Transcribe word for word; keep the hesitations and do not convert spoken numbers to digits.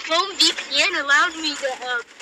Chrome V P N allows me to uh,